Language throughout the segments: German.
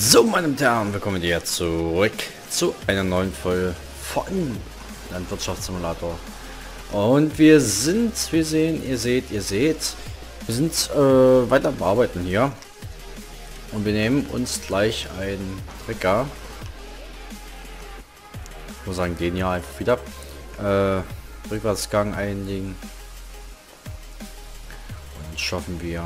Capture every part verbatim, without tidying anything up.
So, meine Damen und Herren, willkommen hier zurück zu einer neuen Folge von Landwirtschaftssimulator. Und wir sind, wir sehen, ihr seht, ihr seht, wir sind äh, weiter am Arbeiten hier. Und wir nehmen uns gleich einen Trecker. Ich muss sagen, den hier einfach wieder. Äh, Rückwärtsgang einlegen. Und schaffen wir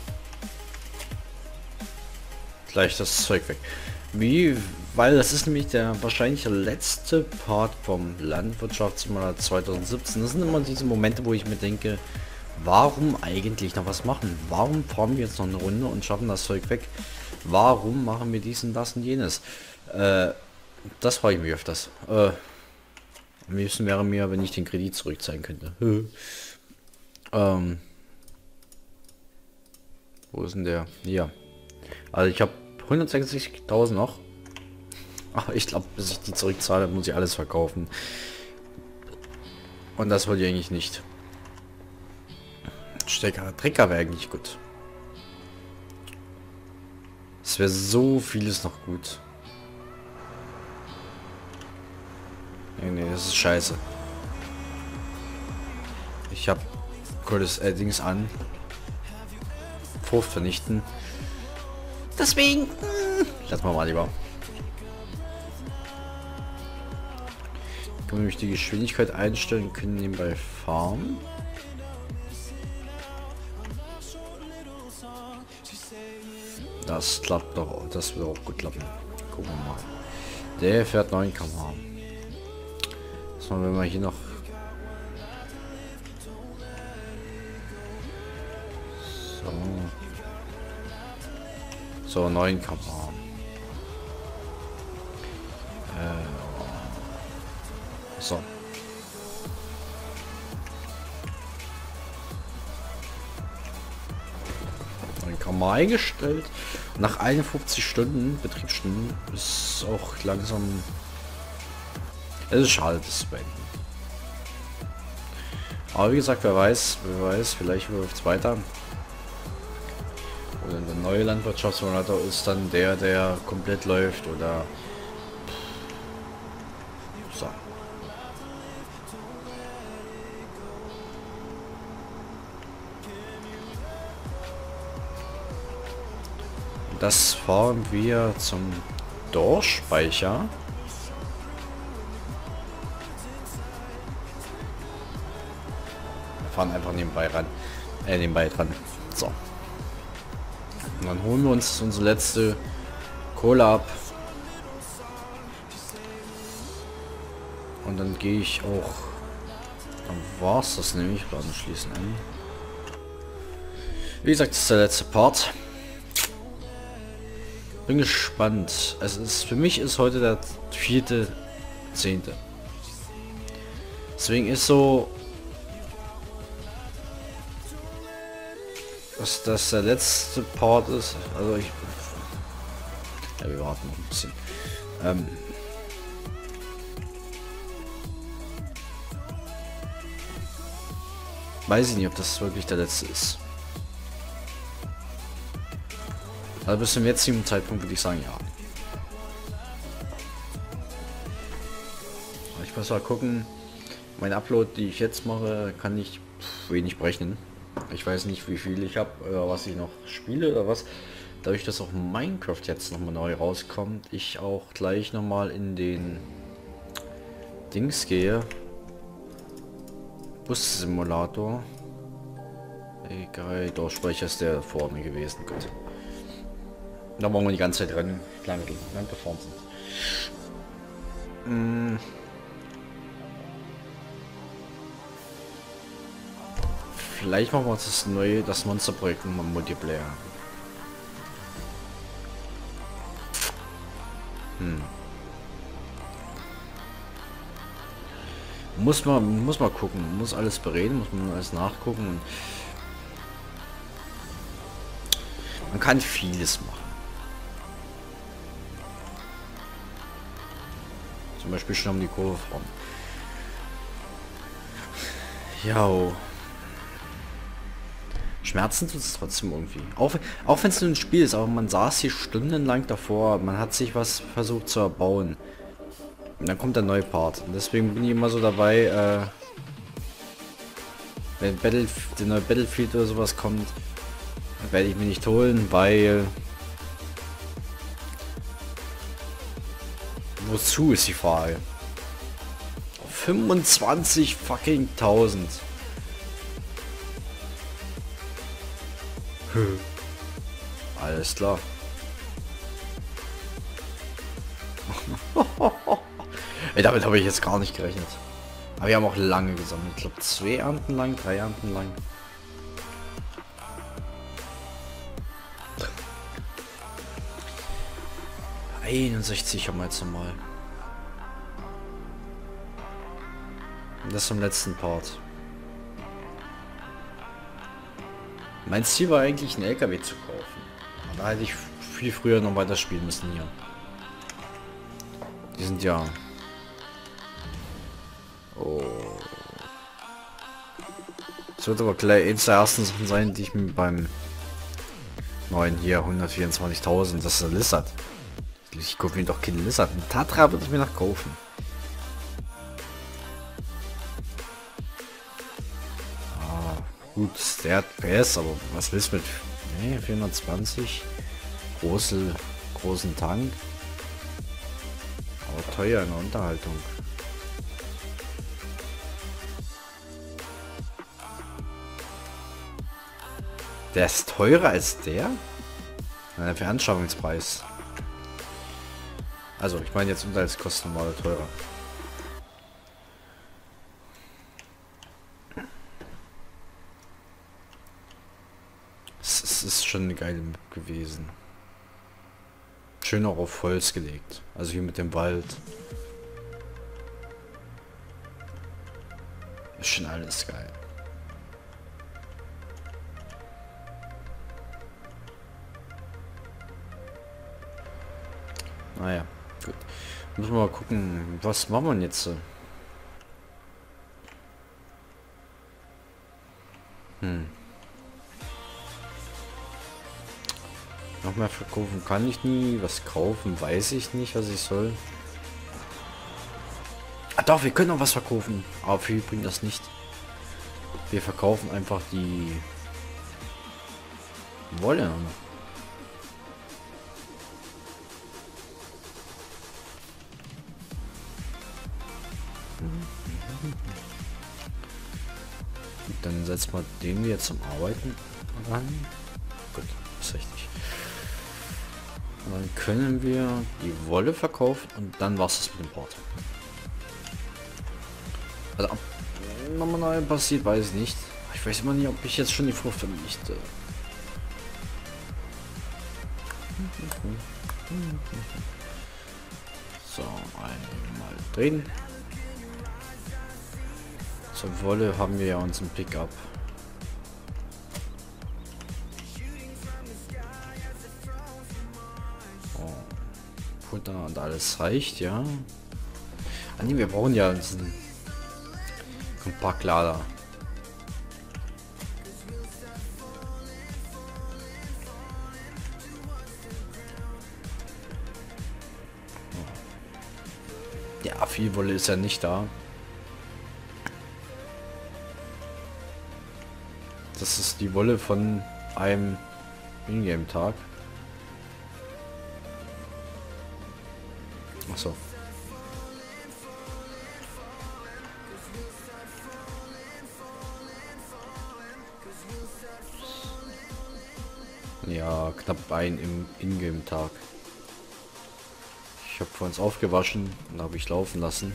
gleich das Zeug weg. Wie, weil das ist nämlich der wahrscheinlich der letzte Part vom Landwirtschaftssimulator zwanzig siebzehn. Das sind immer diese Momente, wo ich mir denke, warum eigentlich noch was machen? Warum fahren wir jetzt noch eine Runde und schaffen das Zeug weg? Warum machen wir dies und das und jenes? Äh, das frage ich mich öfters. Äh, am liebsten wäre mir, wenn ich den Kredit zurückzahlen könnte. ähm, wo ist denn der? Hier. Also ich habe hundertsechzigtausend noch. Aber ich glaube, bis ich die zurückzahle, muss ich alles verkaufen. Und das wollte ich eigentlich nicht. Stecker, Trecker wäre eigentlich gut. Es wäre so vieles noch gut. Nee, nee, das ist scheiße. Ich habe cooles Addings an. Frucht vernichten. Deswegen lass mal mal lieber. Können wir nämlich die Geschwindigkeit einstellen, können nebenbei fahren. Das klappt doch, das wird auch gut klappen. Gucken wir mal. Der fährt neun Kilometer pro Stunde. Das machen wir mal hier noch. So. So, neun Kilometer pro Stunde. Äh, so. neun Kilometer pro Stunde eingestellt. Nach einundfünfzig Stunden, Betriebsstunden, ist auch langsam... Es ist schade, das zu beenden. Aber wie gesagt, wer weiß, wer weiß, vielleicht läuft es weiter. Oder der neue Landwirtschaftssimulator ist dann der, der komplett läuft, oder so. Das fahren wir zum Dorfspeicher. Wir fahren einfach nebenbei ran, äh, nebenbei dran. So. Und dann holen wir uns unsere letzte Kohle ab. Und dann gehe ich auch. Dann war es das nämlich. Laden schließen an. Wie gesagt, das ist der letzte Part. Bin gespannt. Es ist für mich ist heute der vierte zehnte. Deswegen ist so, dass das der letzte Part ist. Also ich, ja, wir warten noch ein bisschen. Ähm, weiß ich nicht, ob das wirklich der letzte ist. Also bis zum jetzigen Zeitpunkt würde ich sagen, ja. Ich muss mal gucken. Mein Upload, die ich jetzt mache, kann ich wenig berechnen. Ich weiß nicht, wie viel ich habe oder was ich noch spiele oder was. Dadurch, dass auch Minecraft jetzt noch mal neu rauskommt, ich auch gleich noch mal in den Dings gehe. Bus-Simulator. Egal, Dorfspeicher ist der vorne gewesen. Gut. Da wollen wir die ganze Zeit rennen. Kleine Performance. Mm. Vielleicht machen wir uns das neue, das Monsterprojekt im Multiplayer. Hm. Muss man, muss mal gucken, muss alles bereden, muss man alles nachgucken. Und man kann vieles machen. Zum Beispiel schon um die Kurve fahren. Ja. Schmerzen tut es trotzdem irgendwie. Auch, auch wenn es nur ein Spiel ist, aber man saß hier stundenlang davor, man hat sich was versucht zu erbauen. Und dann kommt der neue Part. Und deswegen bin ich immer so dabei, äh, wenn Battle, der neue Battlefield oder sowas kommt, werde ich mir nicht holen, weil... Wozu ist die Frage? fünfundzwanzig fucking tausend. Alles klar. Ey, damit habe ich jetzt gar nicht gerechnet. Aber wir haben auch lange gesammelt. Ich glaube zwei Ernten lang, drei Ernten lang. einundsechzig haben wir jetzt nochmal. Das zum letzten Part. Mein Ziel war eigentlich, einen L K W zu kaufen. Da hätte ich viel früher noch weiter spielen müssen hier. Die sind ja... Oh. Das wird aber gleich eins der ersten Sachen sein, die ich mir beim neuen hier hundertvierundzwanzigtausend, das ist ein Lizard. Ich kaufe mir doch keinen Lizard. Ein Tatra würde ich mir noch kaufen. Ah, gut, der hat P S, aber was willst du mit nee, vierhundertzwanzig? Große, großen Tank. Aber teuer in der Unterhaltung. Der ist teurer als der? Der Veranschaffungspreis. Also, ich meine jetzt Unterhaltskosten mal teurer. Es, es ist schon eine geile Map gewesen. Schön auch auf Holz gelegt. Also hier mit dem Wald. Ist schon alles geil. Naja, gut. Müssen wir mal gucken, was machen wir jetzt? Hm. Noch mehr verkaufen kann ich nie. Was kaufen, weiß ich nicht, was ich soll. Ah doch, wir können noch was verkaufen. Aber viel bringt das nicht. Wir verkaufen einfach die Wolle. Dann setzt man den hier zum Arbeiten an. Gut, ist richtig. Und dann können wir die Wolle verkaufen und dann war es mit dem Port. Also ob nochmal passiert, weiß ich nicht. Ich weiß immer nicht, ob ich jetzt schon die Frucht vernichte. So, einmal drehen. Zur Wolle haben wir ja unseren Pickup. Oh. Futter und alles reicht, ja. Ah, nee, wir brauchen ja diesen Kompaktlader. Ja, viel Wolle ist ja nicht da. Das ist die Wolle von einem Ingame-Tag. Achso. Ja, knapp ein im Ingame-Tag. Ich habe vor uns aufgewaschen und habe ich laufen lassen.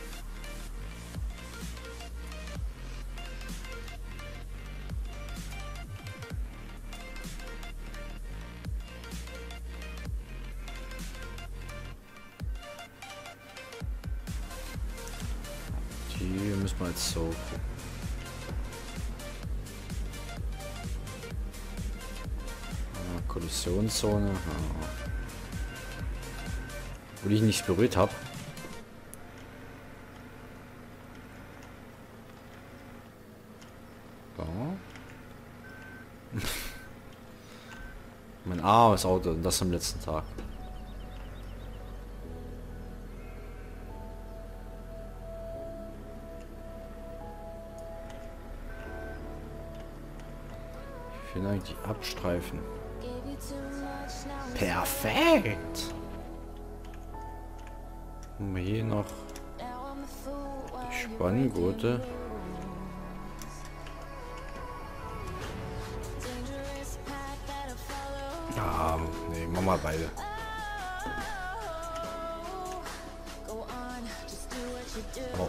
Die müssen wir jetzt so. Ah, Kollisionszone. Ah. Wo ich nicht berührt habe. Mein armes Auto und das am letzten Tag. Ich finde eigentlich Abstreifen. Perfekt! Haben wir hier noch die Spanngurte. Ah, nee, machen wir beide. Oh.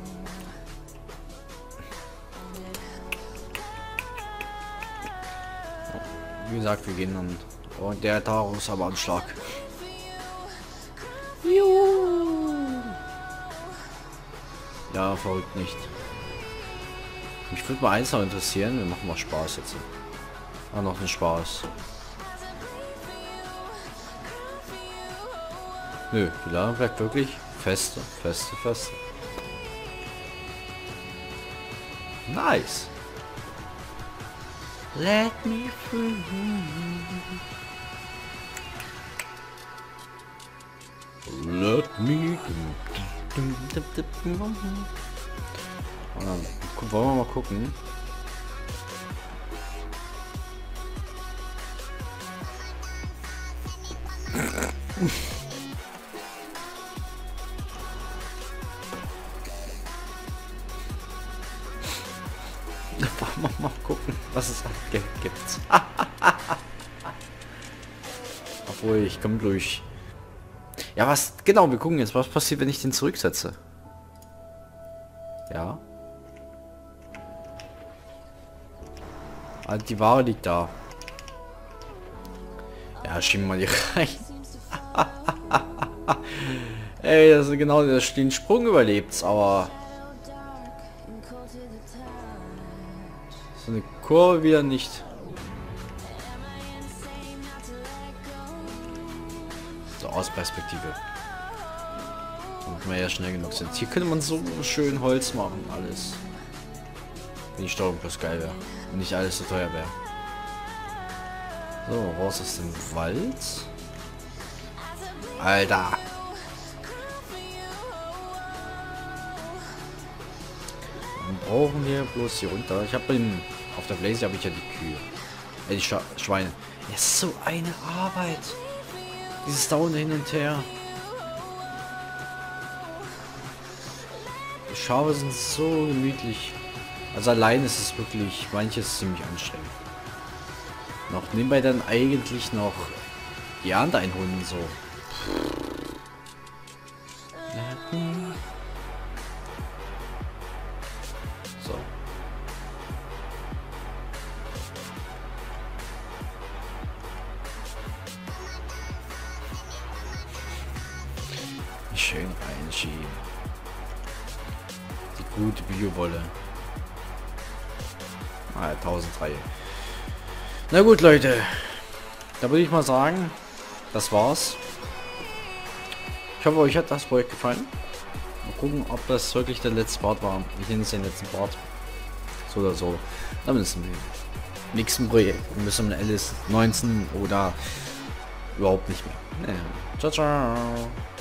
Wie gesagt, wir gehen dann. Und der Taurus aber am Schlag. Juhu. Ja, verrückt nicht. Mich würde mal eins noch interessieren. Wir machen mal Spaß jetzt. Ah, noch einen Spaß. Nö, die Ladung bleibt wirklich feste, feste, feste. Nice. Let me through. Let me. Und dann wollen wir mal gucken. Mal, mal gucken, was es gibt. Obwohl, ich komme durch. Ja, was? Genau, wir gucken jetzt, was passiert, wenn ich den zurücksetze. Ja. Also die Ware liegt da. Ja, schieben wir die rein. Ey, das ist genau den Sprung überlebt, aber so eine Kurve wieder nicht. So aus Perspektive. Und wir ja schnell genug sind. Hier könnte man so schön Holz machen, alles. Wenn die Steuerung bloß geil wäre. Und nicht alles so teuer wäre. So, raus aus dem Wald. Alter. Dann brauchen wir bloß hier runter. Ich habe auf der Blaze habe ich ja die Kühe. Äh, die Sch Schweine. Es ist so eine Arbeit. Dieses Dauern hin und her. Die Schafe sind so gemütlich. Also allein ist es wirklich manches ziemlich anstrengend. Noch nebenbei dann eigentlich noch die Ernte einholen und so. So. Schön reinschieben. Die gute Biowolle. Ah, tausenddrei. Na gut, Leute. Da würde ich mal sagen, das war's. Ich hoffe, euch hat das Projekt gefallen. Mal gucken, ob das wirklich der letzte Part war. Ich nenne es den letzten Part. So oder so. Dann müssen wir im nächsten Projekt. Wir müssen L S neunzehn oder überhaupt nicht mehr. Naja. Ciao, ciao.